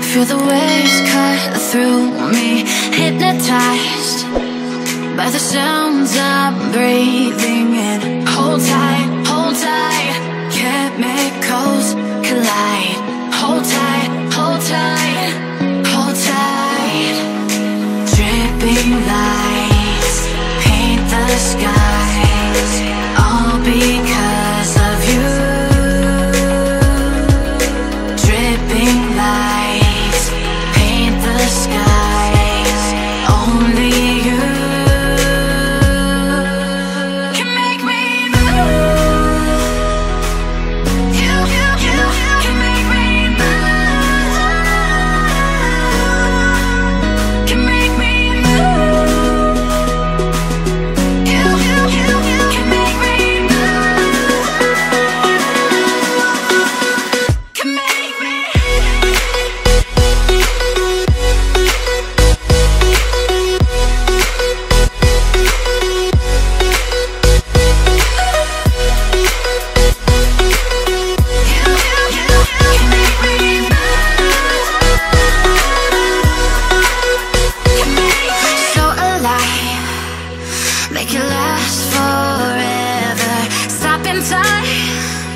Feel the waves cut through me, hypnotized by the sounds I'm breathing in. Hold tight, hold tight, chemicals collide. Hold tight, hold tight, hold tight. Dripping lights paint the skies, all because of you. Dripping lights paint the skies, only you can make me move. You can make me move. Can make me move. You can make me move. Can make me. So alive, make it last forever. Stop in time,